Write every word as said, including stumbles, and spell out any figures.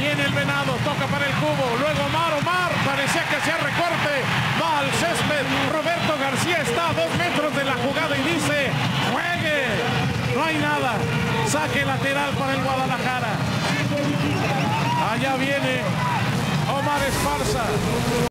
Viene el Venado, toca para el cubo. Luego Omar, Omar, parecía que hacía recorte. Va al césped. Roberto García está a dos metros de la jugada y dice, juegue. No hay nada. Saque lateral para el Guadalajara. Allá viene Omar Esparza.